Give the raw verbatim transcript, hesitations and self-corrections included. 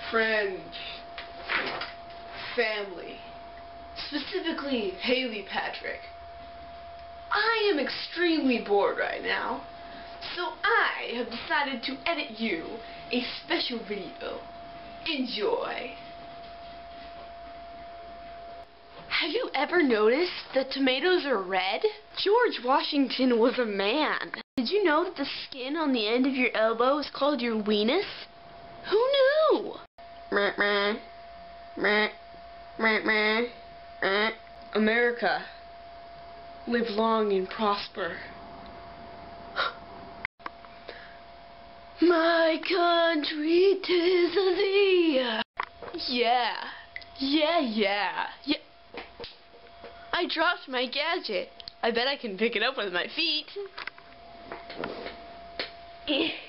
friends, family, specifically Haley Patrick. I am extremely bored right now, so I have decided to edit you a special video. Enjoy. Have you ever noticed that tomatoes are red? George Washington was a man. Did you know that the skin on the end of your elbow is called your weenus? Who knew? America, live long and prosper. My country, 'tis of thee. Yeah, yeah, yeah, yeah. I dropped my gadget. I bet I can pick it up with my feet.